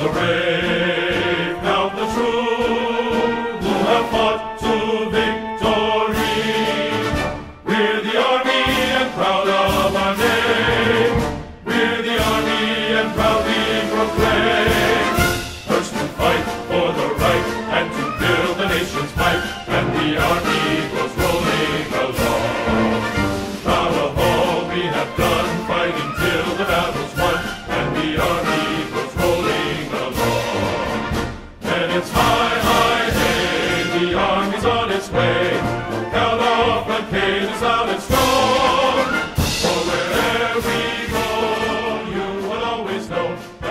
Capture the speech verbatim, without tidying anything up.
the brave, count the true, who have fought to victory. We're the army and proud of our name. We're the army and proudly proclaim. First to fight for the right and to build the nation's might, and the army goes rolling along. Proud of all we have done, fighting till the battle's won, and the army goes rolling along. And it's high, high, hey, the army's on its way. Count off Kincaid is out and strong. For wherever we go, you will always know